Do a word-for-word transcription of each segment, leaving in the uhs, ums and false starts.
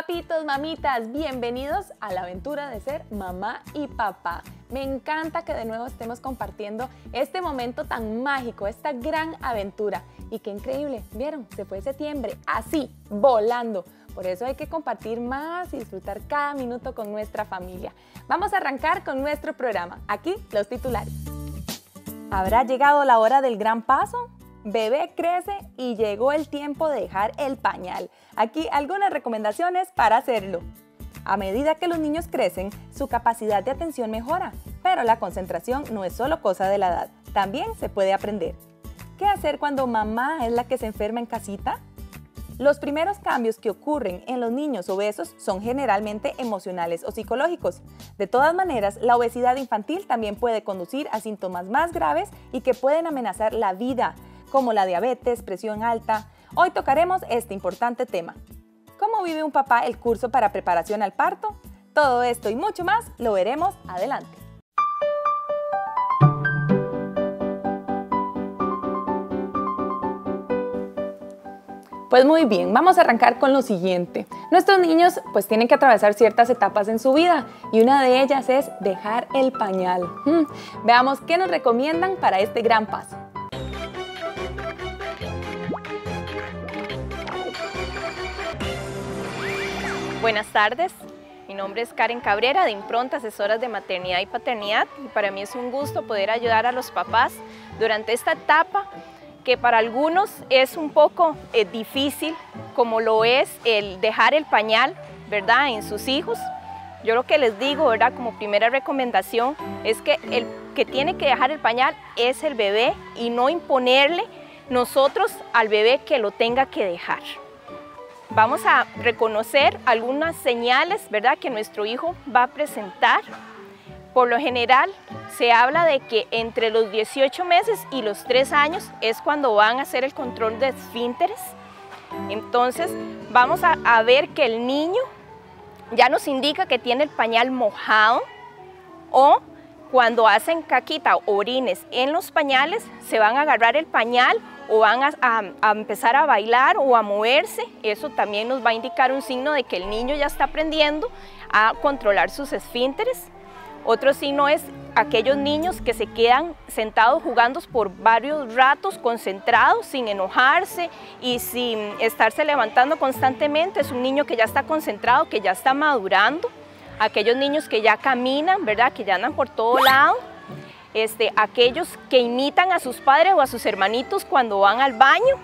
Papitos, mamitas, bienvenidos a la aventura de ser mamá y papá. Me encanta que de nuevo estemos compartiendo este momento tan mágico, esta gran aventura. Y qué increíble, ¿vieron? Se fue septiembre, así, volando. Por eso hay que compartir más y disfrutar cada minuto con nuestra familia. Vamos a arrancar con nuestro programa. Aquí los titulares. ¿Habrá llegado la hora del gran paso? Bebé crece y llegó el tiempo de dejar el pañal. Aquí algunas recomendaciones para hacerlo. A medida que los niños crecen, su capacidad de atención mejora, pero la concentración no es solo cosa de la edad, también se puede aprender. ¿Qué hacer cuando mamá es la que se enferma en casita? Los primeros cambios que ocurren en los niños obesos son generalmente emocionales o psicológicos. De todas maneras, la obesidad infantil también puede conducir a síntomas más graves y que pueden amenazar la vida, como la diabetes, presión alta. Hoy tocaremos este importante tema. ¿Cómo vive un papá el curso para preparación al parto? Todo esto y mucho más lo veremos adelante. Pues muy bien, vamos a arrancar con lo siguiente. Nuestros niños pues tienen que atravesar ciertas etapas en su vida y una de ellas es dejar el pañal. Hmm. Veamos qué nos recomiendan para este gran paso. Buenas tardes, mi nombre es Karen Cabrera de Impronta Asesoras de Maternidad y Paternidad y para mí es un gusto poder ayudar a los papás durante esta etapa que para algunos es un poco eh, difícil, como lo es el dejar el pañal, ¿verdad?, en sus hijos. Yo lo que les digo, ¿verdad?, como primera recomendación es que el que tiene que dejar el pañal es el bebé y no imponerle nosotros al bebé que lo tenga que dejar. Vamos a reconocer algunas señales, ¿verdad?, que nuestro hijo va a presentar. Por lo general, se habla de que entre los dieciocho meses y los tres años es cuando van a hacer el control de esfínteres. Entonces, vamos a, a ver que el niño ya nos indica que tiene el pañal mojado o cuando hacen caquita o orines en los pañales, se van a agarrar el pañal o van a, a, a empezar a bailar o a moverse. Eso también nos va a indicar un signo de que el niño ya está aprendiendo a controlar sus esfínteres. Otro signo es aquellos niños que se quedan sentados jugando por varios ratos, concentrados, sin enojarse y sin estarse levantando constantemente. Es un niño que ya está concentrado, que ya está madurando. Aquellos niños que ya caminan, ¿verdad?, que ya andan por todo lado. Este, aquellos que imitan a sus padres o a sus hermanitos cuando van al baño.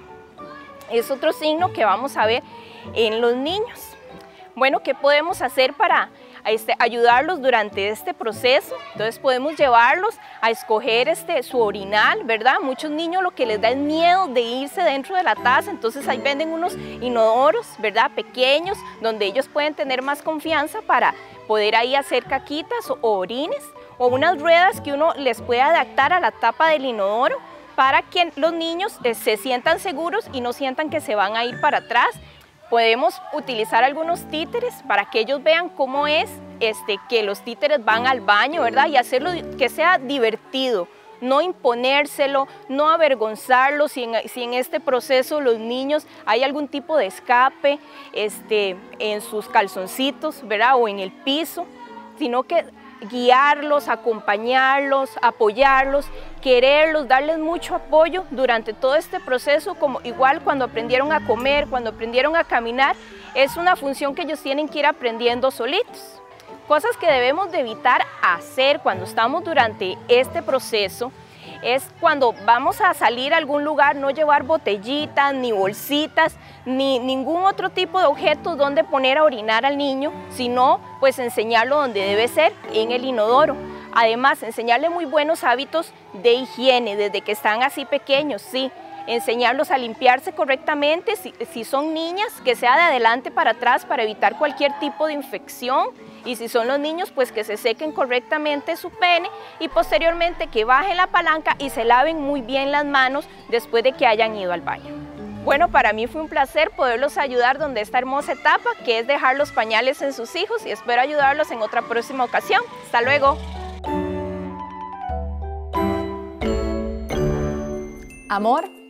Es otro signo que vamos a ver en los niños. Bueno, ¿qué podemos hacer para este, ayudarlos durante este proceso? Entonces podemos llevarlos a escoger este, su orinal, ¿verdad? Muchos niños lo que les da es miedo de irse dentro de la taza, entonces ahí venden unos inodoros, ¿verdad?, pequeños, donde ellos pueden tener más confianza para poder ahí hacer caquitas o orines, o unas ruedas que uno les puede adaptar a la tapa del inodoro para que los niños eh, se sientan seguros y no sientan que se van a ir para atrás. Podemos utilizar algunos títeres para que ellos vean cómo es este, que los títeres van al baño, ¿verdad? Y hacerlo que sea divertido, no imponérselo, no avergonzarlo si en, si en este proceso los niños hay algún tipo de escape este, en sus calzoncitos, ¿verdad?, o en el piso, sino que guiarlos, acompañarlos, apoyarlos, quererlos, darles mucho apoyo durante todo este proceso, como igual cuando aprendieron a comer, cuando aprendieron a caminar, es una función que ellos tienen que ir aprendiendo solitos. Cosas que debemos de evitar hacer cuando estamos durante este proceso es cuando vamos a salir a algún lugar, no llevar botellitas, ni bolsitas, ni ningún otro tipo de objetos donde poner a orinar al niño, sino pues enseñarlo donde debe ser, en el inodoro. Además, enseñarle muy buenos hábitos de higiene desde que están así pequeños, sí. Enseñarlos a limpiarse correctamente, si, si son niñas, que sea de adelante para atrás para evitar cualquier tipo de infección. Y si son los niños, pues que se sequen correctamente su pene y posteriormente que bajen la palanca y se laven muy bien las manos después de que hayan ido al baño. Bueno, para mí fue un placer poderlos ayudar donde esta hermosa etapa, que es dejar los pañales en sus hijos, y espero ayudarlos en otra próxima ocasión. ¡Hasta luego! Amor,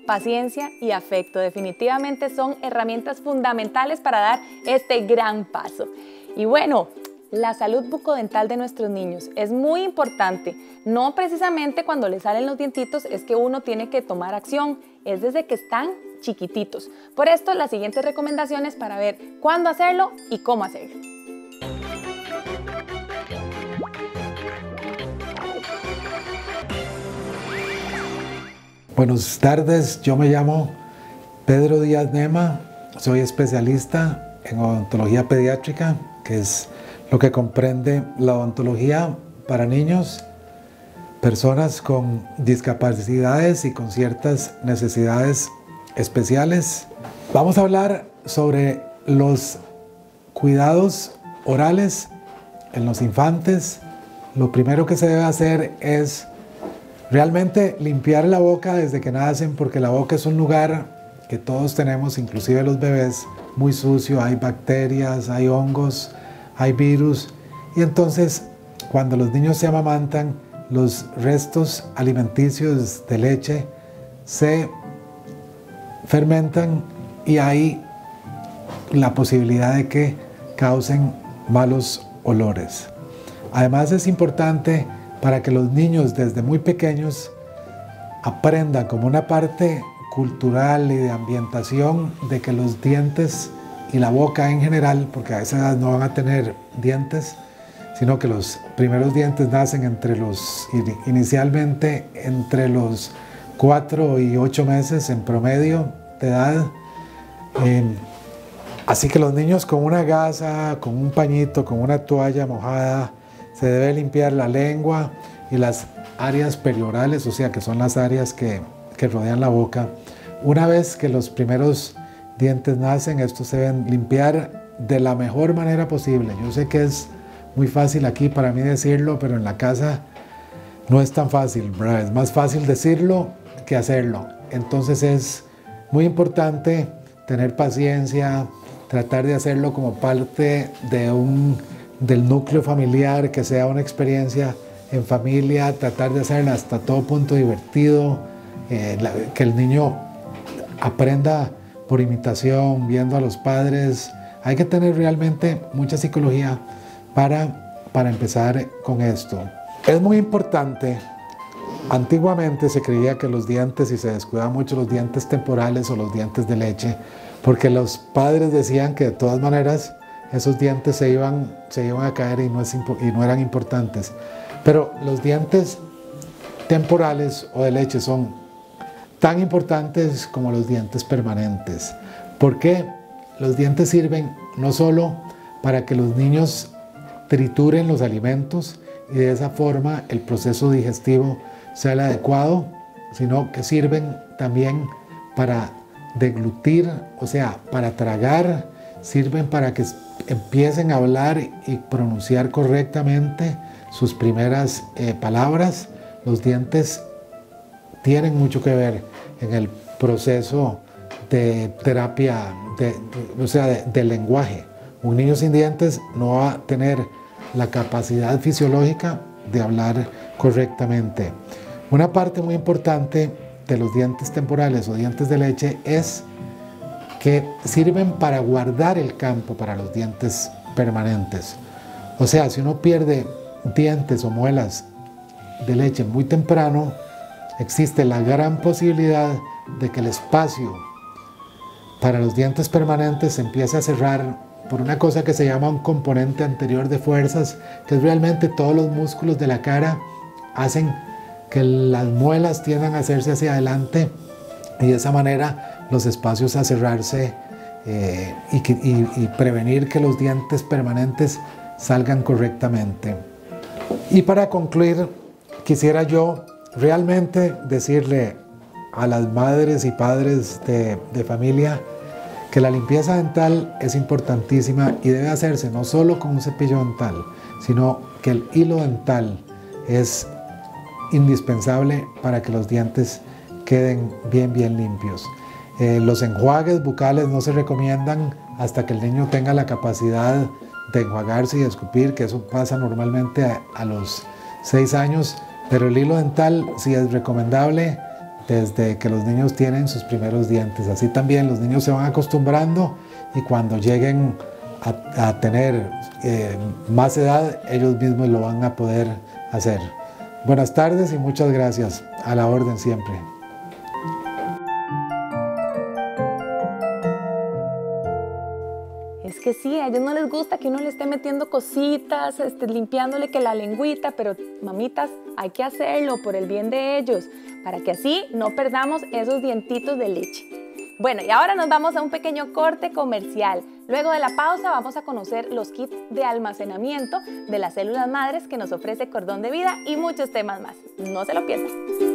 paciencia y afecto. Definitivamente son herramientas fundamentales para dar este gran paso. Y bueno, la salud bucodental de nuestros niños es muy importante. No precisamente cuando les salen los dientitos es que uno tiene que tomar acción, es desde que están chiquititos. Por esto, las siguientes recomendaciones para ver cuándo hacerlo y cómo hacerlo. Buenas tardes, yo me llamo Pedro Díaz Nema, soy especialista en odontología pediátrica, que es lo que comprende la odontología para niños, personas con discapacidades y con ciertas necesidades especiales. Vamos a hablar sobre los cuidados orales en los infantes. Lo primero que se debe hacer es realmente limpiar la boca desde que nacen, porque la boca es un lugar que todos tenemos, inclusive los bebés, muy sucio, hay bacterias, hay hongos, hay virus, y entonces cuando los niños se amamantan, los restos alimenticios de leche se fermentan y hay la posibilidad de que causen malos olores. Además, es importante para que los niños desde muy pequeños aprendan como una parte cultural y de ambientación de que los dientes y la boca en general, porque a esa edad no van a tener dientes, sino que los primeros dientes nacen entre los, inicialmente entre los cuatro y ocho meses en promedio de edad. Eh, así que los niños con una gasa, con un pañito, con una toalla mojada, se debe limpiar la lengua y las áreas periorales, o sea que son las áreas que, que rodean la boca. Una vez que los primeros dientes nacen, estos se deben limpiar de la mejor manera posible. Yo sé que es muy fácil aquí para mí decirlo, pero en la casa no es tan fácil, ¿verdad? Es más fácil decirlo que hacerlo. Entonces es muy importante tener paciencia, tratar de hacerlo como parte de un, del núcleo familiar, que sea una experiencia en familia, tratar de hacerla hasta todo punto divertido, eh, la, que el niño aprenda por imitación, viendo a los padres. Hay que tener realmente mucha psicología para, para empezar con esto. Es muy importante. Antiguamente se creía que los dientes, y se descuidaban mucho los dientes temporales o los dientes de leche, porque los padres decían que de todas maneras esos dientes se iban, se iban a caer y no, es, y no eran importantes. Pero los dientes temporales o de leche son tan importantes como los dientes permanentes. ¿Por qué? Los dientes sirven no solo para que los niños trituren los alimentos y de esa forma el proceso digestivo sea el adecuado, sino que sirven también para deglutir, o sea, para tragar, sirven para que empiecen a hablar y pronunciar correctamente sus primeras eh, palabras. Los dientes tienen mucho que ver en el proceso de terapia, de, de, o sea, de, de lenguaje. Un niño sin dientes no va a tener la capacidad fisiológica de hablar correctamente. Una parte muy importante de los dientes temporales o dientes de leche es que sirven para guardar el campo para los dientes permanentes. O sea, si uno pierde dientes o muelas de leche muy temprano, existe la gran posibilidad de que el espacio para los dientes permanentes se empiece a cerrar por una cosa que se llama un componente anterior de fuerzas, que es realmente todos los músculos de la cara hacen que las muelas tiendan a hacerse hacia adelante y de esa manera los espacios a cerrarse eh, y, que, y, y prevenir que los dientes permanentes salgan correctamente. Y para concluir, quisiera yo realmente decirle a las madres y padres de, de familia que la limpieza dental es importantísima y debe hacerse no solo con un cepillo dental, sino que el hilo dental es indispensable para que los dientes queden bien, bien limpios. Eh, los enjuagues bucales no se recomiendan hasta que el niño tenga la capacidad de enjuagarse y escupir, que eso pasa normalmente a, a los seis años, pero el hilo dental sí es recomendable desde que los niños tienen sus primeros dientes. Así también los niños se van acostumbrando y cuando lleguen a, a tener eh, más edad, ellos mismos lo van a poder hacer. Buenas tardes y muchas gracias. A la orden siempre. Es que sí, a ellos no les gusta que uno le esté metiendo cositas, este, limpiándole que la lengüita, pero mamitas, hay que hacerlo por el bien de ellos, para que así no perdamos esos dientitos de leche. Bueno, y ahora nos vamos a un pequeño corte comercial. Luego de la pausa vamos a conocer los kits de almacenamiento de las células madres que nos ofrece Cordón de Vida y muchos temas más. No se lo pierdan.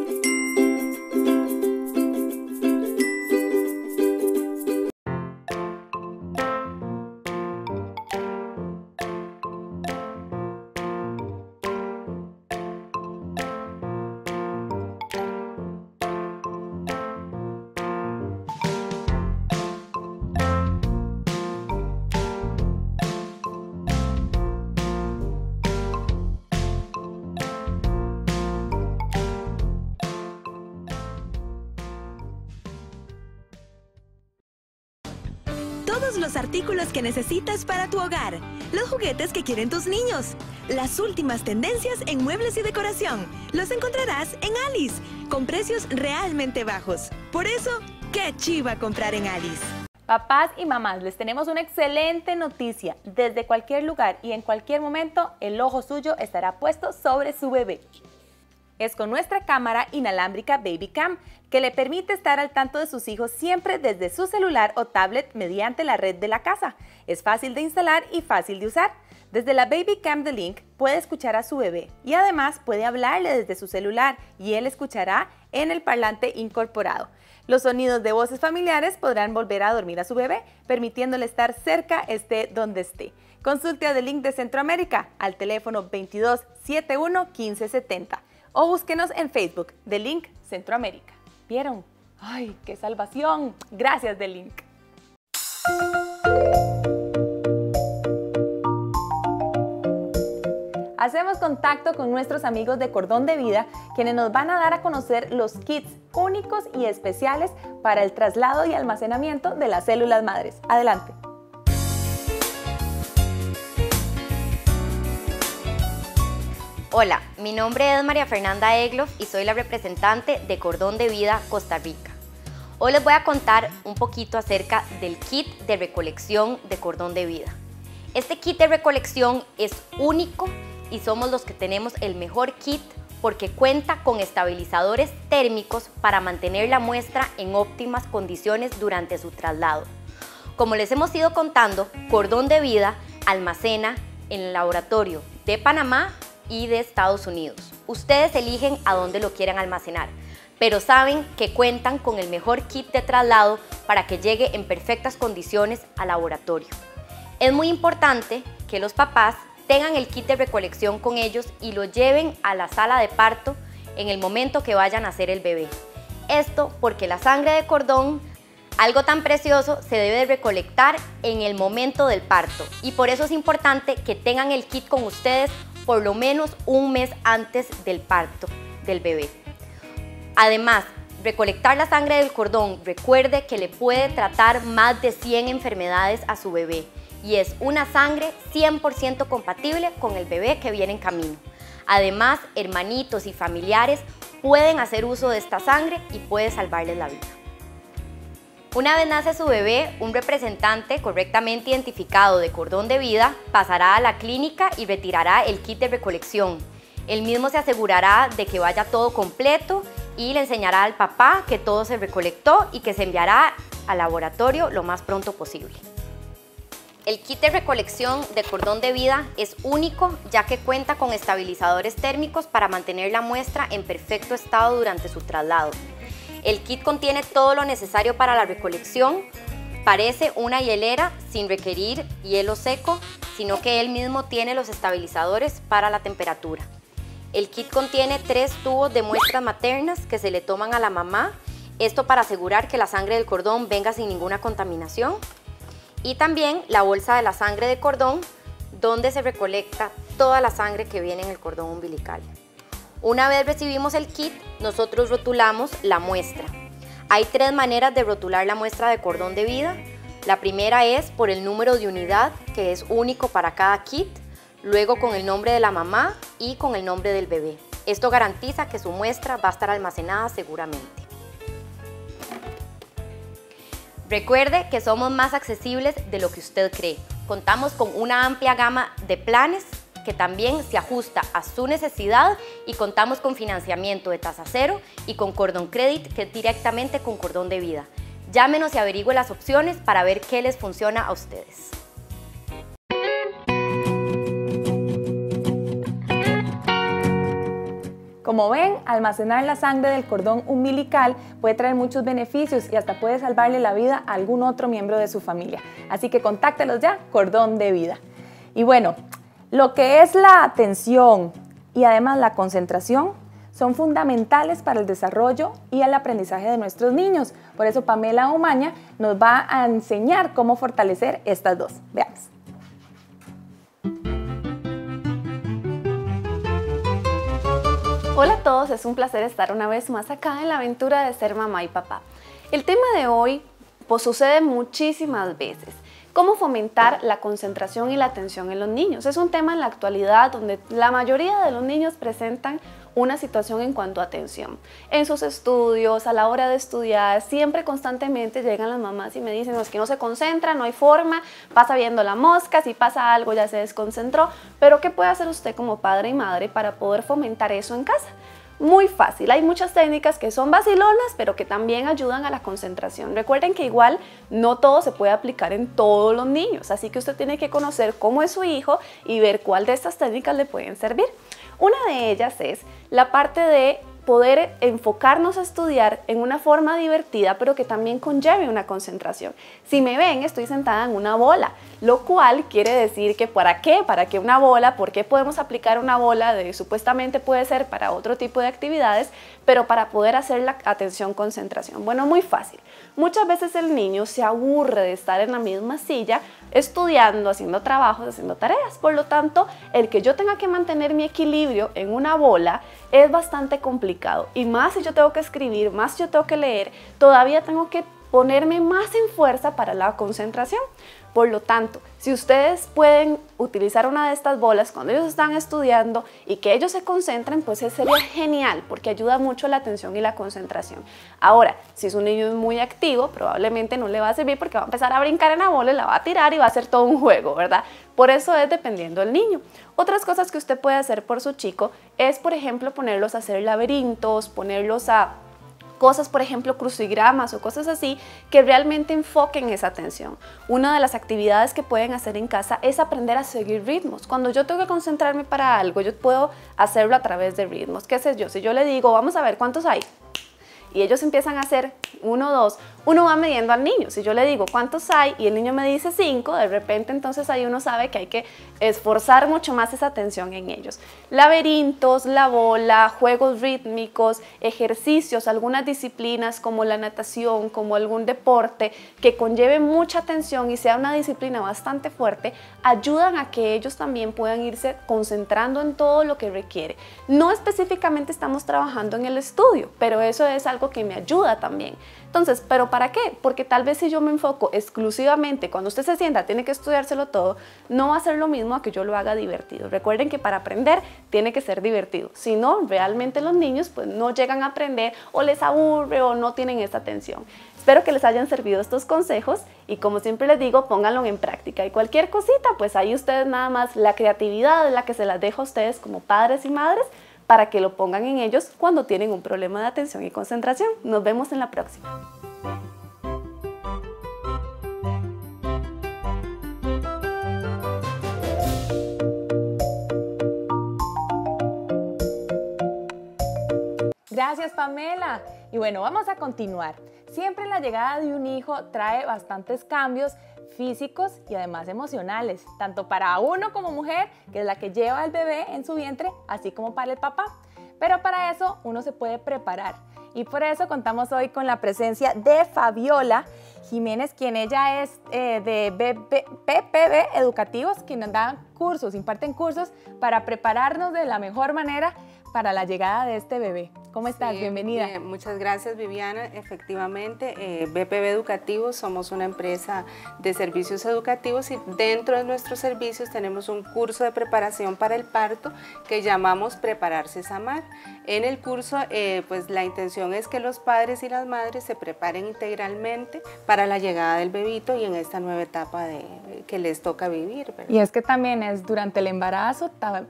Todos los artículos que necesitas para tu hogar, los juguetes que quieren tus niños, las últimas tendencias en muebles y decoración, los encontrarás en Alice, con precios realmente bajos. Por eso, ¡qué chiva comprar en Alice! Papás y mamás, les tenemos una excelente noticia. Desde cualquier lugar y en cualquier momento, el ojo suyo estará puesto sobre su bebé. Es con nuestra cámara inalámbrica BabyCam, que le permite estar al tanto de sus hijos siempre desde su celular o tablet mediante la red de la casa. Es fácil de instalar y fácil de usar. Desde la BabyCam de Link puede escuchar a su bebé y además puede hablarle desde su celular y él escuchará en el parlante incorporado. Los sonidos de voces familiares podrán volver a dormir a su bebé, permitiéndole estar cerca esté donde esté. Consulte a The Link de Centroamérica al teléfono veintidós setenta y uno quince setenta o búsquenos en Facebook, The Link Centroamérica. ¿Vieron? ¡Ay, qué salvación! Gracias, The Link. Hacemos contacto con nuestros amigos de Cordón de Vida, quienes nos van a dar a conocer los kits únicos y especiales para el traslado y almacenamiento de las células madres. Adelante. Hola, mi nombre es María Fernanda Egloff y soy la representante de Cordón de Vida Costa Rica. Hoy les voy a contar un poquito acerca del kit de recolección de Cordón de Vida. Este kit de recolección es único y somos los que tenemos el mejor kit porque cuenta con estabilizadores térmicos para mantener la muestra en óptimas condiciones durante su traslado. Como les hemos ido contando, Cordón de Vida almacena en el laboratorio de Panamá y de Estados Unidos. Ustedes eligen a dónde lo quieran almacenar, pero saben que cuentan con el mejor kit de traslado para que llegue en perfectas condiciones al laboratorio. Es muy importante que los papás tengan el kit de recolección con ellos y lo lleven a la sala de parto en el momento que vayan a nacer el bebé. Esto porque la sangre de cordón, algo tan precioso, se debe recolectar en el momento del parto y por eso es importante que tengan el kit con ustedes por lo menos un mes antes del parto del bebé. Además, recolectar la sangre del cordón, recuerde que le puede tratar más de cien enfermedades a su bebé y es una sangre cien por ciento compatible con el bebé que viene en camino. Además, hermanitos y familiares pueden hacer uso de esta sangre y puede salvarles la vida. Una vez nace su bebé, un representante correctamente identificado de Cordón de Vida pasará a la clínica y retirará el kit de recolección. Él mismo se asegurará de que vaya todo completo y le enseñará al papá que todo se recolectó y que se enviará al laboratorio lo más pronto posible. El kit de recolección de Cordón de Vida es único ya que cuenta con estabilizadores térmicos para mantener la muestra en perfecto estado durante su traslado. El kit contiene todo lo necesario para la recolección, parece una hielera sin requerir hielo seco, sino que él mismo tiene los estabilizadores para la temperatura. El kit contiene tres tubos de muestras maternas que se le toman a la mamá, esto para asegurar que la sangre del cordón venga sin ninguna contaminación. Y también la bolsa de la sangre de cordón, donde se recolecta toda la sangre que viene en el cordón umbilical. Una vez recibimos el kit, nosotros rotulamos la muestra. Hay tres maneras de rotular la muestra de cordón de vida. La primera es por el número de unidad, que es único para cada kit, luego con el nombre de la mamá y con el nombre del bebé. Esto garantiza que su muestra va a estar almacenada seguramente. Recuerde que somos más accesibles de lo que usted cree. Contamos con una amplia gama de planes que también se ajusta a su necesidad y contamos con financiamiento de tasa cero y con Cordon Credit, que es directamente con Cordón de Vida. Llámenos y averigüe las opciones para ver qué les funciona a ustedes. Como ven, almacenar la sangre del cordón umbilical puede traer muchos beneficios y hasta puede salvarle la vida a algún otro miembro de su familia. Así que contáctelos ya, Cordón de Vida. Y bueno, lo que es la atención y además la concentración son fundamentales para el desarrollo y el aprendizaje de nuestros niños. Por eso Pamela Umaña nos va a enseñar cómo fortalecer estas dos. Veamos. Hola a todos, es un placer estar una vez más acá en la aventura de ser mamá y papá. El tema de hoy pues, sucede muchísimas veces. ¿Cómo fomentar la concentración y la atención en los niños? Es un tema en la actualidad donde la mayoría de los niños presentan una situación en cuanto a atención. En sus estudios, a la hora de estudiar, siempre constantemente llegan las mamás y me dicen, no, es que no se concentra, no hay forma, pasa viendo la mosca, si pasa algo ya se desconcentró. Pero ¿qué puede hacer usted como padre y madre para poder fomentar eso en casa? Muy fácil, hay muchas técnicas que son vacilonas, pero que también ayudan a la concentración. Recuerden que igual no todo se puede aplicar en todos los niños, así que usted tiene que conocer cómo es su hijo y ver cuál de estas técnicas le pueden servir. Una de ellas es la parte de poder enfocarnos a estudiar en una forma divertida, pero que también conlleve una concentración. Si me ven, estoy sentada en una bola, lo cual quiere decir que ¿para qué? ¿Para qué una bola? ¿Por qué podemos aplicar una bola de supuestamente puede ser para otro tipo de actividades, pero para poder hacer la atención concentración? Bueno, muy fácil. Muchas veces el niño se aburre de estar en la misma silla estudiando, haciendo trabajos, haciendo tareas. Por lo tanto, el que yo tenga que mantener mi equilibrio en una bola es bastante complicado. Y más si yo tengo que escribir, más si yo tengo que leer, todavía tengo que ponerme más en fuerza para la concentración. Por lo tanto, si ustedes pueden utilizar una de estas bolas cuando ellos están estudiando y que ellos se concentren, pues eso sería genial porque ayuda mucho la atención y la concentración. Ahora, si su niño es muy activo, probablemente no le va a servir porque va a empezar a brincar en la bola y la va a tirar y va a ser todo un juego, ¿verdad? Por eso es dependiendo del niño. Otras cosas que usted puede hacer por su chico es, por ejemplo, ponerlos a hacer laberintos, ponerlos a cosas, por ejemplo, crucigramas o cosas así que realmente enfoquen esa atención. Una de las actividades que pueden hacer en casa es aprender a seguir ritmos. Cuando yo tengo que concentrarme para algo, yo puedo hacerlo a través de ritmos. ¿Qué sé yo? Si yo le digo, vamos a ver cuántos hay, y ellos empiezan a hacer uno, dos, uno va midiendo al niño. Si yo le digo cuántos hay y el niño me dice cinco, de repente entonces ahí uno sabe que hay que esforzar mucho más esa atención en ellos. Laberintos, la bola, juegos rítmicos, ejercicios, algunas disciplinas como la natación, como algún deporte que conlleve mucha atención y sea una disciplina bastante fuerte, ayudan a que ellos también puedan irse concentrando en todo lo que requiere. No específicamente estamos trabajando en el estudio, pero eso es algo que me ayuda también. Entonces, ¿pero para qué? Porque tal vez si yo me enfoco exclusivamente, cuando usted se sienta, tiene que estudiárselo todo, no va a ser lo mismo a que yo lo haga divertido. Recuerden que para aprender tiene que ser divertido. Si no, realmente los niños pues no llegan a aprender o les aburre o no tienen esa atención. Espero que les hayan servido estos consejos y como siempre les digo, pónganlo en práctica. Y cualquier cosita, pues ahí ustedes nada más, la creatividad es la que se las dejo a ustedes como padres y madres, para que lo pongan en ellos cuando tienen un problema de atención y concentración. Nos vemos en la próxima. Gracias, Pamela. Y bueno, vamos a continuar. Siempre la llegada de un hijo trae bastantes cambios físicos y además emocionales, tanto para uno como mujer, que es la que lleva al bebé en su vientre, así como para el papá. Pero para eso uno se puede preparar y por eso contamos hoy con la presencia de Fabiola, Jiménez, quien ella es eh, de P P B Educativos, quien nos da cursos, imparten cursos para prepararnos de la mejor manera para la llegada de este bebé. ¿Cómo estás? Sí, Bienvenida. Bien, muchas gracias, Viviana. Efectivamente, eh, B P B Educativos somos una empresa de servicios educativos y dentro de nuestros servicios tenemos un curso de preparación para el parto que llamamos Prepararse es Amar. En el curso, eh, pues la intención es que los padres y las madres se preparen integralmente para la llegada del bebito y en esta nueva etapa de, que les toca vivir, ¿verdad? Y es que también es durante el embarazo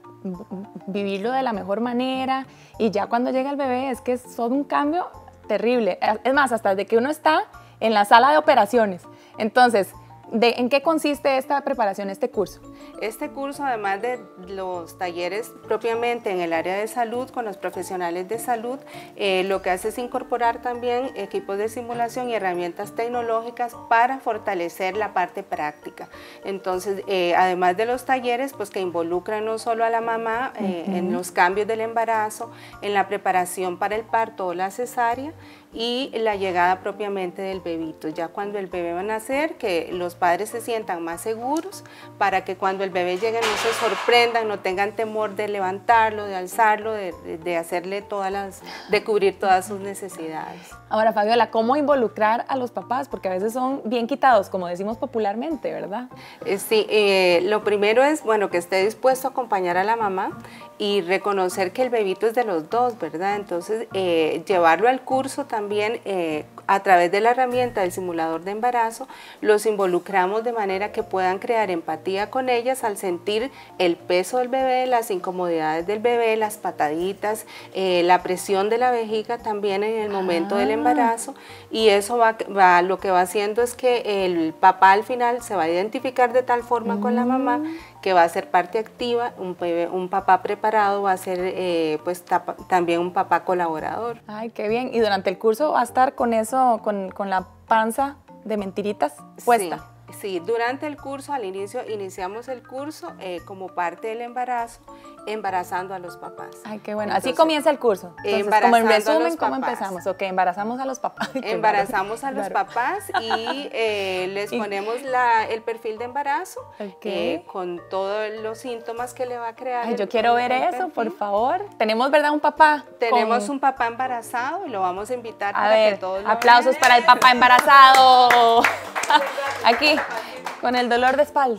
vivirlo de la mejor manera y ya cuando llega el bebé es que es todo un cambio terrible. Es más, hasta de que uno está en la sala de operaciones. Entonces, ¿de, ¿en qué consiste esta preparación, este curso? Este curso, además de los talleres propiamente en el área de salud con los profesionales de salud, eh, lo que hace es incorporar también equipos de simulación y herramientas tecnológicas para fortalecer la parte práctica. Entonces, eh, además de los talleres, pues que involucran no solo a la mamá eh, uh-huh. en los cambios del embarazo, en la preparación para el parto o la cesárea, y la llegada propiamente del bebito. Ya cuando el bebé va a nacer, que los padres se sientan más seguros para que cuando el bebé llegue no se sorprendan, no tengan temor de levantarlo, de alzarlo, de, de hacerle todas las, de cubrir todas sus necesidades. Ahora, Fabiola, ¿cómo involucrar a los papás? Porque a veces son bien quitados, como decimos popularmente, ¿verdad? Eh, sí, eh, lo primero es, bueno, que esté dispuesto a acompañar a la mamá y reconocer que el bebito es de los dos, ¿verdad? Entonces, eh, llevarlo al curso también eh, a través de la herramienta del simulador de embarazo, los involucramos de manera que puedan crear empatía con ellas al sentir el peso del bebé, las incomodidades del bebé, las pataditas, eh, la presión de la vejiga también en el momento ah. del embarazo, y eso va, va, lo que va haciendo es que el papá al final se va a identificar de tal forma mm. con la mamá que va a ser parte activa, un, bebé, un papá preparado va a ser eh, pues tapa, también un papá colaborador. Ay, qué bien. Y durante el curso va a estar con eso, con, con la panza de mentiritas puesta. Sí. Sí, durante el curso, al inicio, iniciamos el curso eh, como parte del embarazo, embarazando a los papás. Ay, qué bueno. Entonces, así comienza el curso. Entonces, como en resumen, ¿cómo empezamos? Ok, embarazamos a los papás. Embarazamos a los claro. papás y eh, les ponemos la, el perfil de embarazo okay. eh, con todos los síntomas que le va a crear. Ay, el, yo quiero ver eso, perfil. Por favor. Tenemos, ¿verdad, un papá? Tenemos con... un papá embarazado y lo vamos a invitar a para ver, que todos lo aplausos vean. Para el papá embarazado. Aquí, con el dolor de espalda.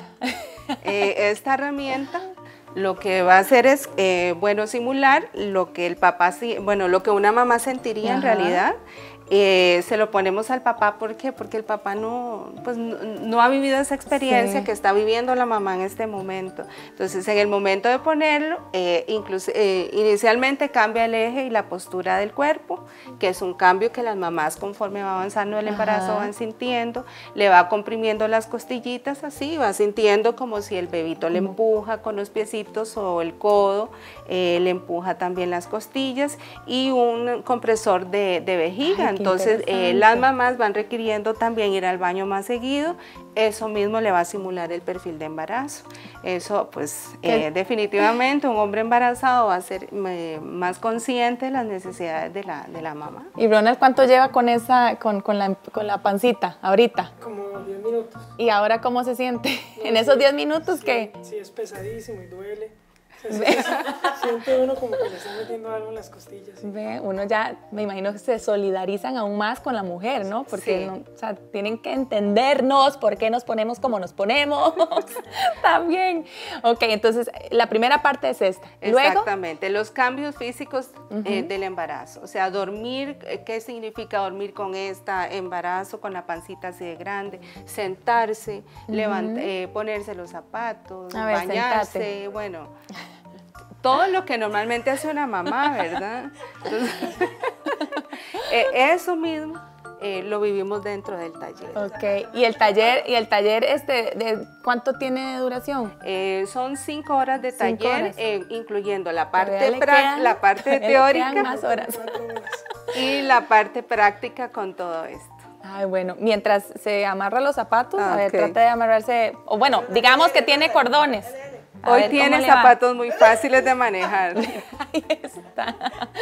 Eh, esta herramienta lo que va a hacer es, eh, bueno, simular lo que el papá, bueno, lo que una mamá sentiría Ajá. en realidad. Eh, se lo ponemos al papá, ¿por qué? Porque el papá no, pues, no, no ha vivido esa experiencia sí. que está viviendo la mamá en este momento. Entonces, en el momento de ponerlo, eh, incluso, eh, inicialmente cambia el eje y la postura del cuerpo, que es un cambio que las mamás conforme va avanzando el embarazo Ajá. van sintiendo, le va comprimiendo las costillitas así, va sintiendo como si el bebito le empuja con los piecitos o el codo, eh, le empuja también las costillas y un compresor de, de vejiga. Ay, entonces eh, las mamás van requiriendo también ir al baño más seguido, eso mismo le va a simular el perfil de embarazo. Eso pues eh, definitivamente un hombre embarazado va a ser eh, más consciente de las necesidades de la, de la mamá. ¿Y Ronald cuánto lleva con, esa, con, con, la, con la pancita ahorita? Como diez minutos. ¿Y ahora cómo se siente? No, ¿En sí, esos diez minutos sí, qué? Sí, es pesadísimo y duele. Se siente uno como que le están metiendo algo en las costillas. ¿Sí? Ve, uno ya, me imagino que se solidarizan aún más con la mujer, ¿no? Porque sí. no, o sea, tienen que entendernos por qué nos ponemos como nos ponemos también. Ok, entonces la primera parte es esta. Exactamente, Luego, los cambios físicos uh-huh. eh, del embarazo. O sea, dormir, ¿qué significa dormir con este embarazo, con la pancita así de grande? Sentarse, uh-huh. levant, eh, ponerse los zapatos, A ver, bañarse, sentate. bueno... Todo lo que normalmente hace una mamá, ¿verdad? Entonces, eh, eso mismo eh, lo vivimos dentro del taller. Ok, ¿y el taller, y el taller este, de cuánto tiene de duración? Eh, son cinco horas de taller, eh, incluyendo la parte, quedan, la parte teórica más horas. y la parte práctica con todo esto. Ay, bueno, mientras se amarra los zapatos, Ah, a ver, okay. trata de amarrarse, o bueno, digamos que tiene cordones. A Hoy ver, ¿cómo tiene le va? zapatos muy fáciles de manejar. Ahí está.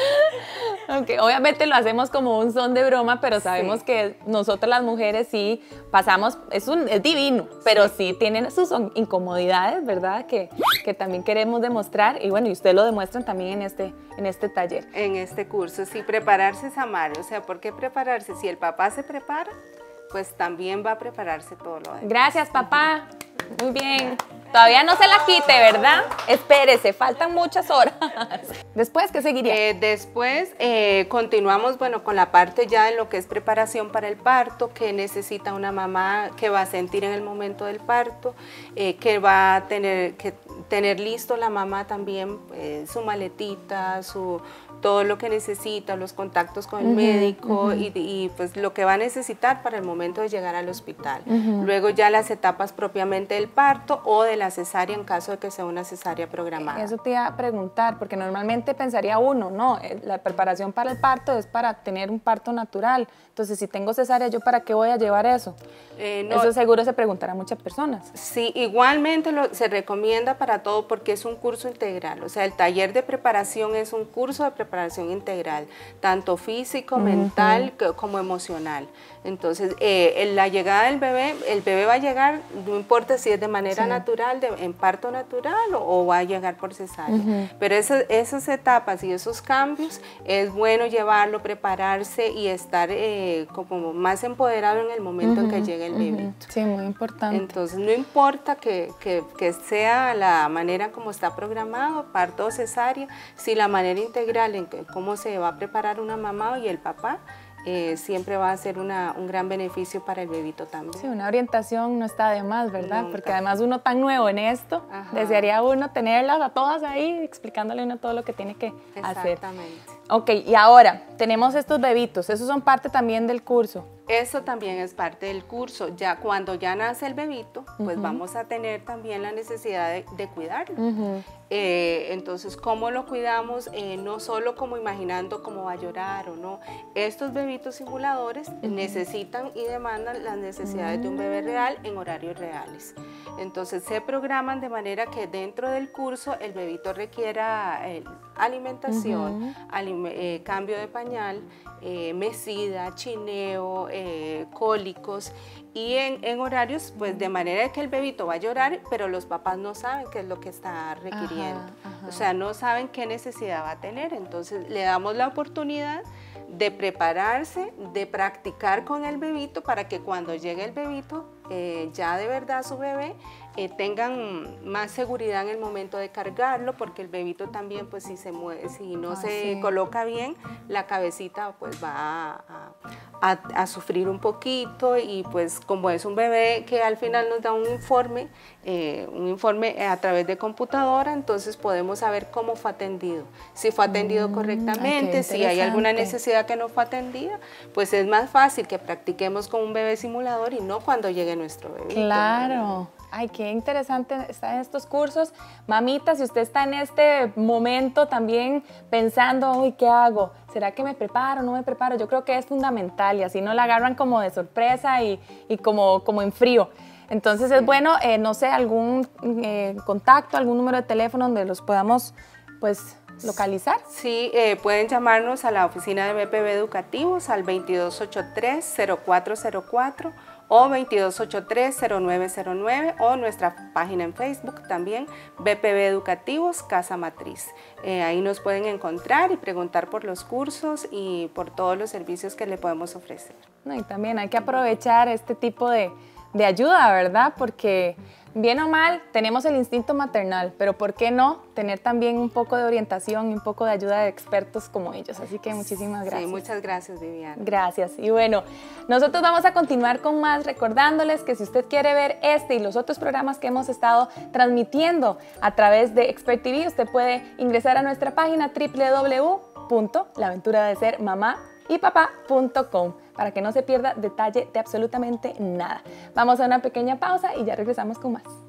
Okay, obviamente lo hacemos como un son de broma, pero sabemos Sí. que nosotras las mujeres sí pasamos, es, un, es divino, pero sí tienen sus incomodidades, ¿verdad? Que, que también queremos demostrar y bueno, y ustedes lo demuestran también en este, en este taller. En este curso, sí, prepararse es amar. O sea, ¿por qué prepararse? Si el papá se prepara, pues también va a prepararse todo lo demás. Gracias, papá. Muy bien. Todavía no se la quite, ¿verdad? Espérese, faltan muchas horas. Después, ¿qué seguiría? Eh, después eh, continuamos, bueno, con la parte ya en lo que es preparación para el parto, que necesita una mamá, que va a sentir en el momento del parto, eh, que va a tener que tener listo la mamá también eh, su maletita, su todo lo que necesita, los contactos con el Uh-huh, médico uh-huh. y, y pues lo que va a necesitar para el momento de llegar al hospital. Uh-huh. Luego ya las etapas propiamente del parto o de la cesárea en caso de que sea una cesárea programada. Eso te iba a preguntar, porque normalmente pensaría uno, no, la preparación para el parto es para tener un parto natural. Entonces, si tengo cesárea, ¿yo para qué voy a llevar eso? Eh, no, eso seguro se preguntará a muchas personas. Sí, igualmente lo, se recomienda para todo porque es un curso integral. O sea, el taller de preparación es un curso de preparación integral, tanto físico, uh-huh. mental que, como emocional. Entonces, eh, en la llegada del bebé, el bebé va a llegar, no importa si es de manera sí. natural, de, en parto natural o, o va a llegar por cesárea. Uh-huh. Pero eso, esas etapas y esos cambios es bueno llevarlo, prepararse y estar eh, como más empoderado en el momento uh-huh. en que llegue el bebito. Uh-huh. Sí, muy importante. Entonces, no importa que, que, que sea la manera como está programado, parto o cesárea, si la manera integral en que, cómo se va a preparar una mamá y el papá, Eh, siempre va a ser una, un gran beneficio para el bebito también. Sí, una orientación no está de más, ¿verdad? Nunca. Porque además uno tan nuevo en esto, Ajá. desearía uno tenerlas a todas ahí, explicándole a uno todo lo que tiene que hacer. Exactamente. Ok, y ahora, tenemos estos bebitos, esos son parte también del curso. Eso también es parte del curso. Ya cuando ya nace el bebito, pues uh-huh. vamos a tener también la necesidad de, de cuidarlo. Uh-huh. eh, entonces, ¿cómo lo cuidamos? Eh, no solo como imaginando cómo va a llorar o no. Estos bebitos simuladores uh-huh. necesitan y demandan las necesidades uh-huh. de un bebé real en horarios reales. Entonces, se programan de manera que dentro del curso el bebito requiera eh, alimentación, uh-huh. alim eh, cambio de pañal, eh, mecida, chineo, eh, cólicos y en, en horarios pues de manera que el bebito va a llorar, pero los papás no saben qué es lo que está requiriendo. Ajá, ajá. O sea, no saben qué necesidad va a tener. Entonces le damos la oportunidad de prepararse, de practicar con el bebito para que cuando llegue el bebito, eh, ya de verdad su bebé, eh, tengan más seguridad en el momento de cargarlo, porque el bebito también, pues si se mueve, si no ah, se sí. coloca bien, la cabecita pues va a, a, a sufrir un poquito y pues como es un bebé que al final nos da un informe, eh, un informe a través de computadora, entonces podemos saber cómo fue atendido, si fue atendido mm, correctamente, ay, si hay alguna necesidad que no fue atendida, pues es más fácil que practiquemos con un bebé simulador y no cuando llegue nuestro bebé. Claro. Ay, qué interesante estar en estos cursos. Mamita, si usted está en este momento también pensando, uy, ¿qué hago? ¿Será que me preparo, no me preparo? Yo creo que es fundamental y así no la agarran como de sorpresa y, y como, como en frío. Entonces es bueno, eh, no sé, algún eh, contacto, algún número de teléfono donde los podamos, pues, localizar. Sí, eh, pueden llamarnos a la oficina de B P B Educativos al veintidós ochenta y tres, cero cuatro cero cuatro o veintidós ochenta y tres, cero nueve cero nueve o nuestra página en Facebook también, B P B Educativos Casa Matriz. Eh, ahí nos pueden encontrar y preguntar por los cursos y por todos los servicios que le podemos ofrecer. No, y también hay que aprovechar este tipo de, de ayuda, ¿verdad? Porque bien o mal tenemos el instinto maternal, pero ¿por qué no tener también un poco de orientación y un poco de ayuda de expertos como ellos? Así que muchísimas gracias. Sí, muchas gracias, Viviana. Gracias. Y bueno, nosotros vamos a continuar con más, recordándoles que si usted quiere ver este y los otros programas que hemos estado transmitiendo a través de Expert T V, usted puede ingresar a nuestra página doble u doble u doble u punto la aventura de ser mamá y papá punto com para que no se pierda detalle de absolutamente nada. Vamos a una pequeña pausa y ya regresamos con más.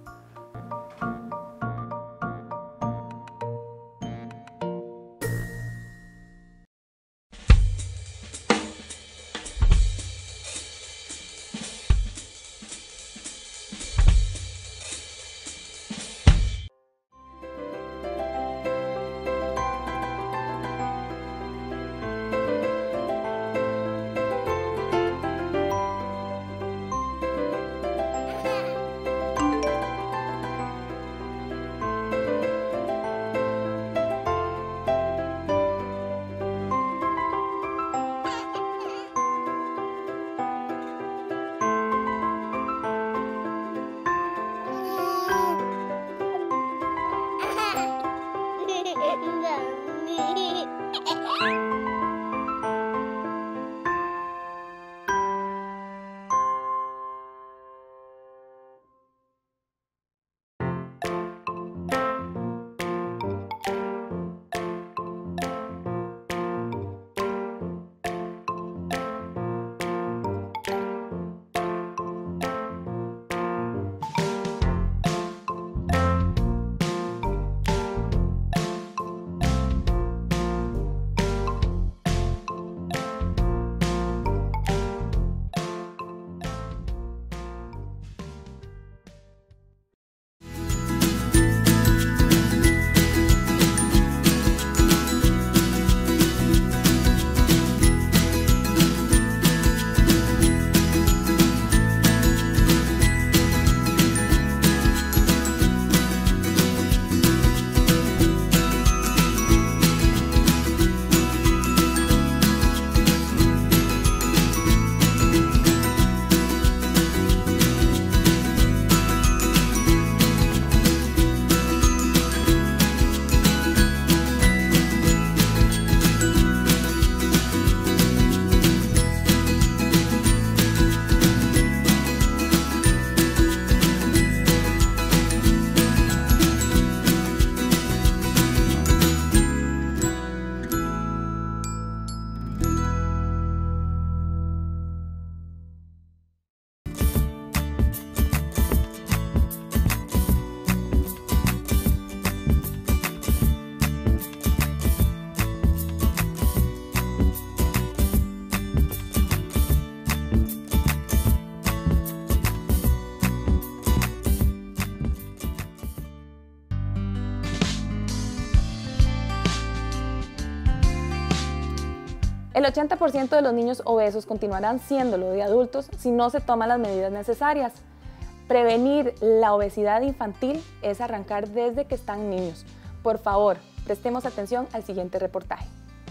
El ochenta por ciento de los niños obesos continuarán siéndolo de adultos si no se toman las medidas necesarias. Prevenir la obesidad infantil es arrancar desde que están niños. Por favor, prestemos atención al siguiente reportaje.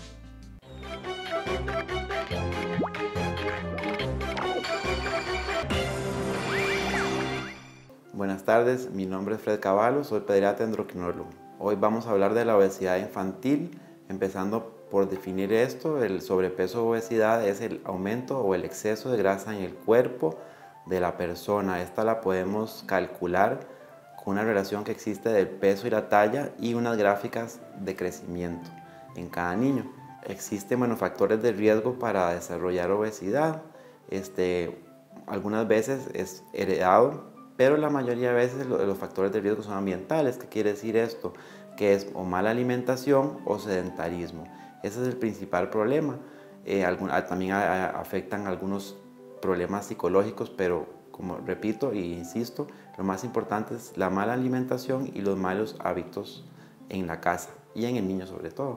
Buenas tardes, mi nombre es Fred Cavallo, soy pediatra endocrinólogo. Hoy vamos a hablar de la obesidad infantil, empezando por definir esto. El sobrepeso o obesidad es el aumento o el exceso de grasa en el cuerpo de la persona. Esta la podemos calcular con una relación que existe del peso y la talla y unas gráficas de crecimiento en cada niño. Existen bueno, factores de riesgo para desarrollar obesidad. Este, algunas veces es heredado, pero la mayoría de veces los factores de riesgo son ambientales. ¿Qué quiere decir esto? Que es o mala alimentación o sedentarismo. Ese es el principal problema. Eh, algún, también a, a, afectan algunos problemas psicológicos, pero como repito e insisto, lo más importante es la mala alimentación y los malos hábitos en la casa y en el niño sobre todo.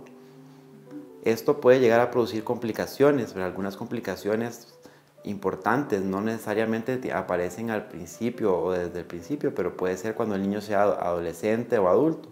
Esto puede llegar a producir complicaciones, pero algunas complicaciones importantes no necesariamente aparecen al principio o desde el principio, pero puede ser cuando el niño sea adolescente o adulto.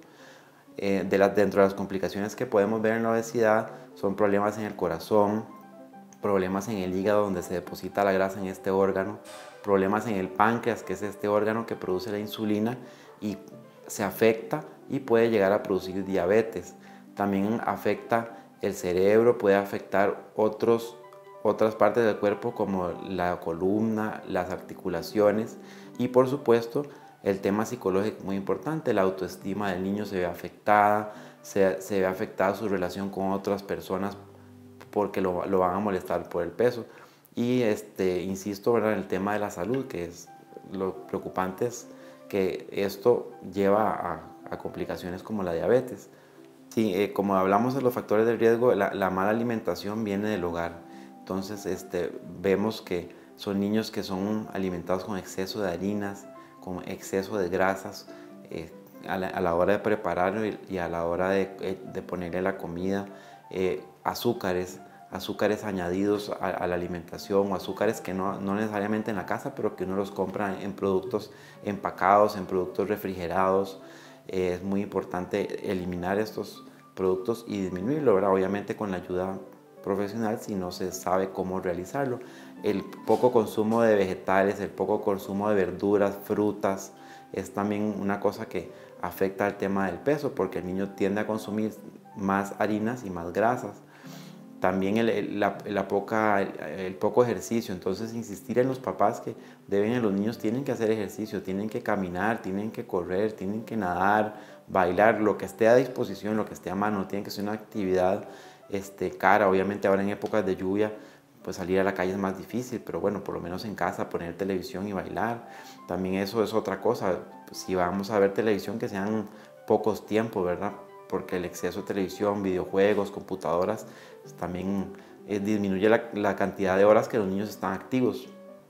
Eh, de las, dentro de las complicaciones que podemos ver en la obesidad son problemas en el corazón, problemas en el hígado donde se deposita la grasa en este órgano, problemas en el páncreas, que es este órgano que produce la insulina y se afecta y puede llegar a producir diabetes. También afecta el cerebro, puede afectar otros otras partes del cuerpo como la columna, las articulaciones y por supuesto el tema psicológico muy importante, la autoestima del niño se ve afectada, se, se ve afectada su relación con otras personas porque lo, lo van a molestar por el peso. Y este, insisto, ¿verdad?, en el tema de la salud, que es lo preocupante es que esto lleva a, a complicaciones como la diabetes. Sí, eh, como hablamos de los factores de riesgo, la, la mala alimentación viene del hogar. Entonces este, vemos que son niños que son alimentados con exceso de harinas, con exceso de grasas eh, a, la, a la hora de prepararlo y, y a la hora de, de ponerle la comida, eh, azúcares, azúcares añadidos a, a la alimentación o azúcares que no, no necesariamente en la casa, pero que uno los compra en productos empacados, en productos refrigerados. Eh, es muy importante eliminar estos productos y disminuirlo, ¿verdad? Obviamente con la ayuda profesional si no se sabe cómo realizarlo. El poco consumo de vegetales, el poco consumo de verduras, frutas, es también una cosa que afecta al tema del peso porque el niño tiende a consumir más harinas y más grasas. También el, el, la, la poca, el, el poco ejercicio, entonces insistir en los papás que deben, los niños tienen que hacer ejercicio, tienen que caminar, tienen que correr, tienen que nadar, bailar, lo que esté a disposición, lo que esté a mano, tiene que ser una actividad Este, cara. Obviamente ahora en épocas de lluvia pues salir a la calle es más difícil, pero bueno, por lo menos en casa poner televisión y bailar, también eso es otra cosa. Si vamos a ver televisión, que sean pocos tiempos, ¿verdad? Porque el exceso de televisión, videojuegos, computadoras también eh, disminuye la, la cantidad de horas que los niños están activos.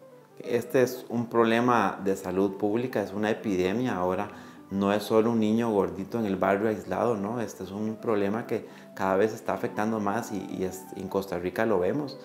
Este es un problema de salud pública, es una epidemia ahora. No es solo un niño gordito en el barrio aislado, ¿no? Este es un problema que cada vez está afectando más y, y es, en Costa Rica lo vemos.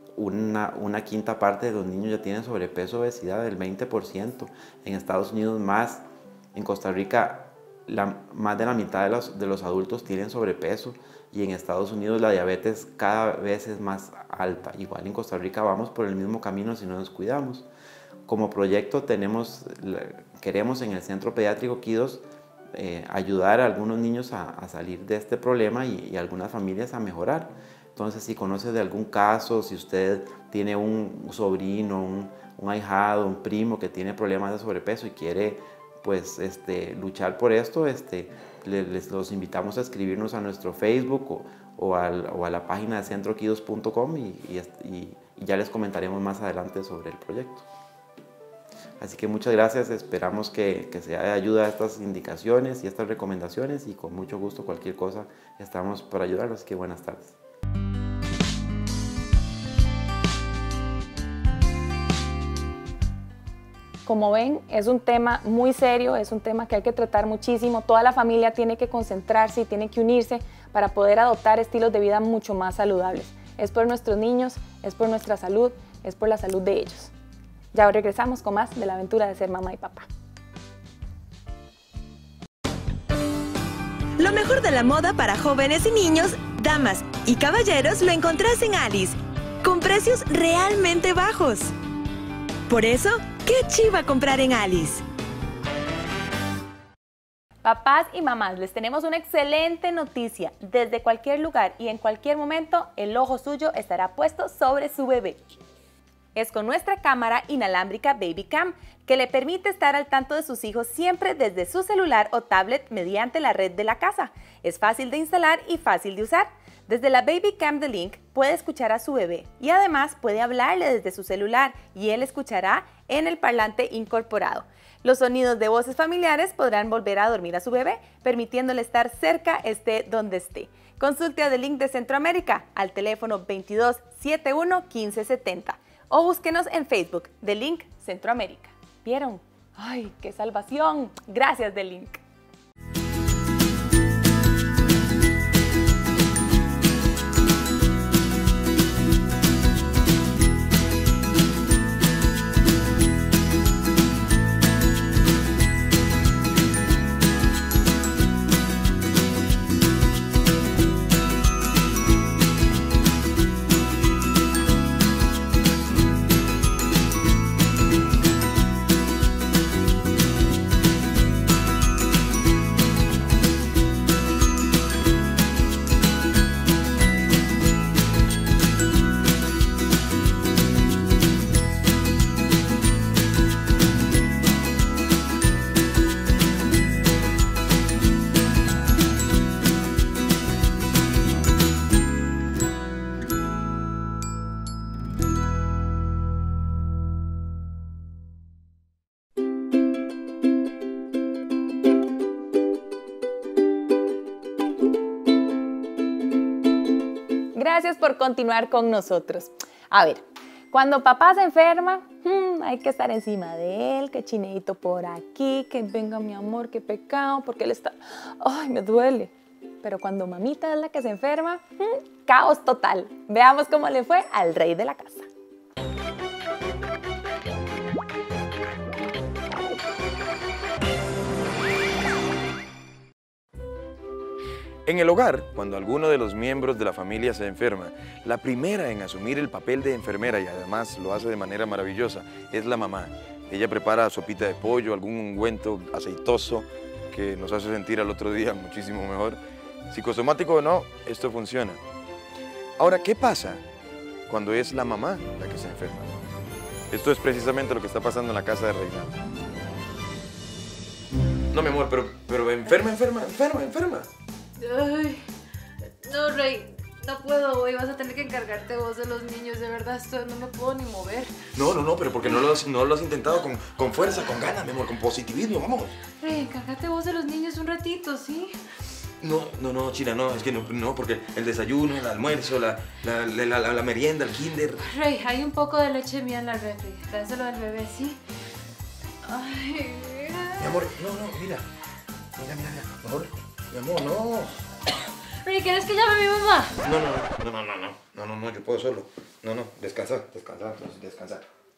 Una, una quinta parte de los niños ya tienen sobrepeso, obesidad, del veinte por ciento. En Estados Unidos más. En Costa Rica la, más de la mitad de los, de los adultos tienen sobrepeso y en Estados Unidos la diabetes cada vez es más alta. Igual en Costa Rica vamos por el mismo camino si no nos cuidamos. Como proyecto tenemos, queremos en el Centro Pediátrico Quidos eh, ayudar a algunos niños a, a salir de este problema y, y a algunas familias a mejorar. Entonces, si conoce de algún caso, si usted tiene un sobrino, un, un ahijado, un primo que tiene problemas de sobrepeso y quiere pues, este, luchar por esto, este, les, les los invitamos a escribirnos a nuestro Facebook o, o, al, o a la página de centro quidos punto com y, y, y, y ya les comentaremos más adelante sobre el proyecto. Así que muchas gracias, esperamos que, que sea de ayuda a estas indicaciones y estas recomendaciones y con mucho gusto cualquier cosa estamos para ayudarlos, así que buenas tardes. Como ven, es un tema muy serio, es un tema que hay que tratar muchísimo. Toda la familia tiene que concentrarse y tiene que unirse para poder adoptar estilos de vida mucho más saludables. es por nuestros niños, es por nuestra salud, es por la salud de ellos. Ya regresamos con más de la aventura de ser mamá y papá. Lo mejor de la moda para jóvenes y niños, damas y caballeros lo encontrás en Alice, con precios realmente bajos. Por eso, qué chiva comprar en Alice. Papás y mamás, les tenemos una excelente noticia. Desde cualquier lugar y en cualquier momento, el ojo suyo estará puesto sobre su bebé. Es con nuestra cámara inalámbrica BabyCam, que le permite estar al tanto de sus hijos siempre desde su celular o tablet mediante la red de la casa. Es fácil de instalar y fácil de usar. Desde la BabyCam de Link puede escuchar a su bebé y además puede hablarle desde su celular y él escuchará en el parlante incorporado. Los sonidos de voces familiares podrán volver a dormir a su bebé, permitiéndole estar cerca, esté donde esté. Consulte a The Link de Centroamérica al teléfono veintidós setenta y uno quince setenta o búsquenos en Facebook, The Link Centroamérica. ¿Vieron? ¡Ay, qué salvación! Gracias, The Link. Gracias por continuar con nosotros. A ver, cuando papá se enferma, hmm, hay que estar encima de él, que chineito por aquí, que venga mi amor, qué pecado, porque él está... ¡Ay, me duele! Pero cuando mamita es la que se enferma, hmm, caos total. Veamos cómo le fue al rey de la casa. En el hogar, cuando alguno de los miembros de la familia se enferma, la primera en asumir el papel de enfermera, y además lo hace de manera maravillosa, es la mamá. Ella prepara sopita de pollo, algún ungüento aceitoso que nos hace sentir al otro día muchísimo mejor. Psicosomático o no, esto funciona. Ahora, ¿qué pasa cuando es la mamá la que se enferma? Esto es precisamente lo que está pasando en la casa de Reinaldo. No, mi amor, pero, pero enferma, enferma, enferma, enferma. Ay, no, Rey, no puedo hoy, vas a tener que encargarte vos de los niños, de verdad, esto, no me puedo ni mover. No, no, no, pero porque no lo has, no lo has intentado con, con fuerza, con ganas, mi amor, con positivismo, vamos. Rey, encárgate vos de los niños un ratito, ¿sí? No, no, no, China, no, es que no, no, porque el desayuno, el almuerzo, la, la, la, la, la merienda, el kinder... Rey, hay un poco de leche mía en la refri, dáselo al bebé, ¿sí? Ay, mi amor, no, no, mira, mira, mira, mira, mi amor, mi amor, no. Rey, ¿quieres que llame a mi mamá? No, no, no, no, no, no, no, no, no, yo puedo solo. No, no, descansa, descansa, entonces descansa.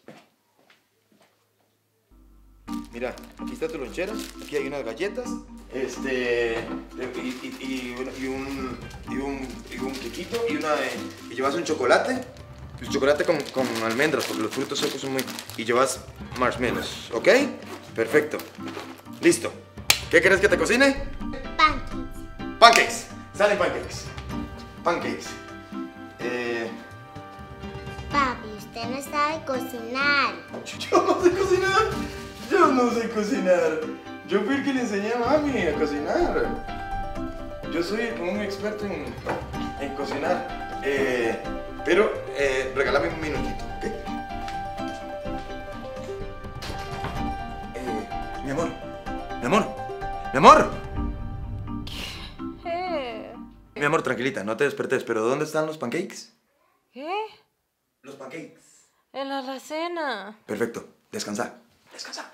Mira, aquí está tu lonchera, aquí hay unas galletas, este, y, y, y, y un, y un, y un quequito, y una, eh, y llevas un chocolate, un chocolate con, con almendras, porque los frutos secos son muy, y llevas marshmallows, ¿ok? Perfecto, listo. ¿Qué quieres que te cocine? Pancakes. Pancakes, salen pancakes, pancakes. Eh... Papi, usted no sabe cocinar. Yo no sé cocinar. Yo no sé cocinar. Yo fui el que le enseñé a mami a cocinar. Yo soy un experto en, en cocinar. Eh, pero eh, regálame un minutito, ¿ok? Eh, mi amor, mi amor, mi amor. ¿Qué? Mi amor, tranquilita, no te despertes, pero ¿dónde están los pancakes? ¿Qué? Los pancakes. En la alacena. Perfecto, descansa, descansa.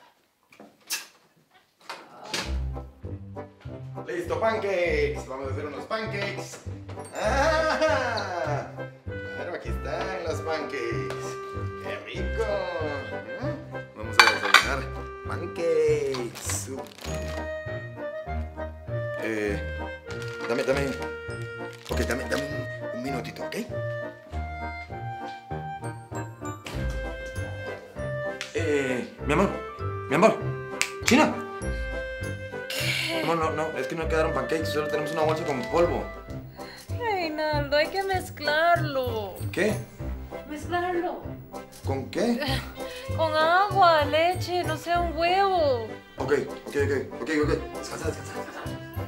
Listo, pancakes. Vamos a hacer unos pancakes. ¡Ah! aquí están los pancakes. ¡Qué rico! Vamos a desayunar pancakes. Eh, dame, dame. Ok, dame, dame un, un minutito, ¿ok? Eh, mi amor, mi amor. China. ¿Qué? No, no, no, es que no quedaron pancakes, solo tenemos una bolsa con polvo. Reinaldo, hay que mezclarlo. ¿Qué? Mezclarlo. ¿Con qué? Con agua, leche, no sé, un huevo. Ok, ok, ok, ok, ok. Descansa, descansa, descansa.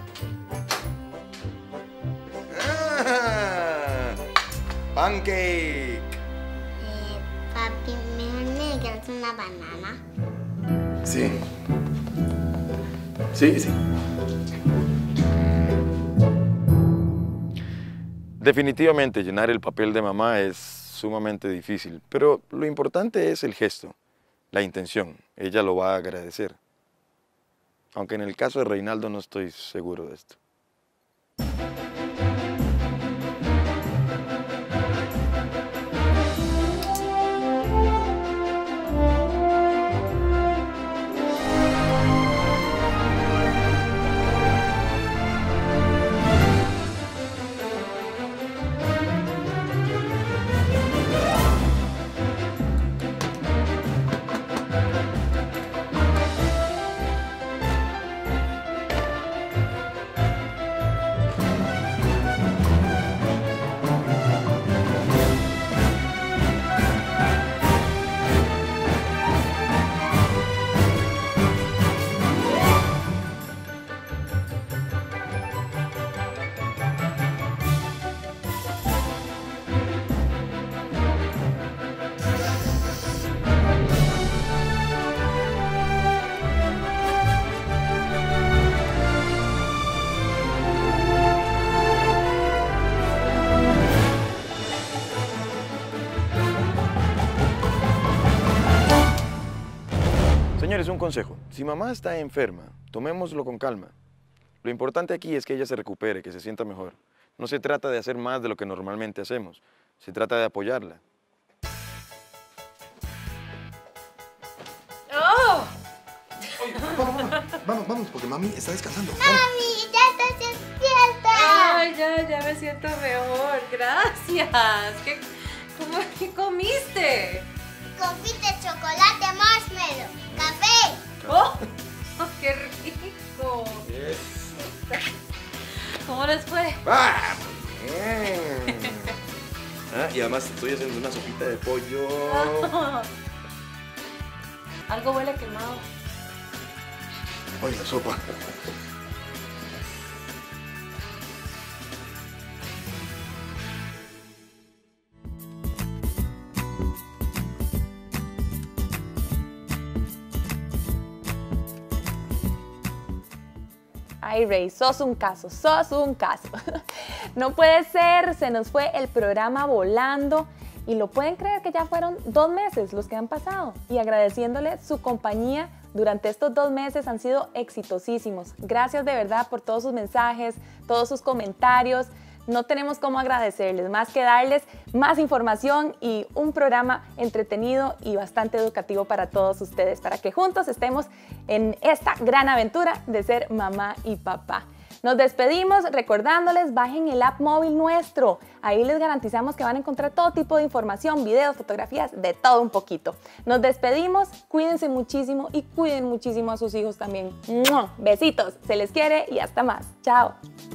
Ah, pancake. Eh, papi, mejor me digas una banana. Sí. Sí, sí. Definitivamente llenar el papel de mamá es sumamente difícil, pero lo importante es el gesto, la intención. Ella lo va a agradecer. Aunque en el caso de Reinaldo no estoy seguro de esto. Señores, un consejo. Si mamá está enferma, tomémoslo con calma. Lo importante aquí es que ella se recupere, que se sienta mejor. No se trata de hacer más de lo que normalmente hacemos. Se trata de apoyarla. ¡Oh! Oye, vamos, vamos, vamos, vamos, porque mami está descansando. Mami, ya estás despierta. Ay, ya, ya me siento mejor. Gracias. ¿Qué, cómo, ¿qué comiste? Confite, chocolate, marshmallow, café. ¡Oh! ¡Qué rico! Yes. ¿Cómo les fue? ¡Ah! Bien. Ah, y además estoy haciendo una sopita de pollo. Algo huele quemado. Oye, la sopa. Ay, Rey, sos un caso, sos un caso. No puede ser, se nos fue el programa volando y lo pueden creer que ya fueron dos meses los que han pasado y agradeciéndole su compañía durante estos dos meses han sido exitosísimos. Gracias de verdad por todos sus mensajes, todos sus comentarios. No tenemos cómo agradecerles, más que darles más información y un programa entretenido y bastante educativo para todos ustedes, para que juntos estemos en esta gran aventura de ser mamá y papá. Nos despedimos recordándoles, bajen el app móvil nuestro. Ahí les garantizamos que van a encontrar todo tipo de información, videos, fotografías, de todo un poquito. Nos despedimos, cuídense muchísimo y cuiden muchísimo a sus hijos también. ¡Mua! Besitos, se les quiere y hasta más. Chao.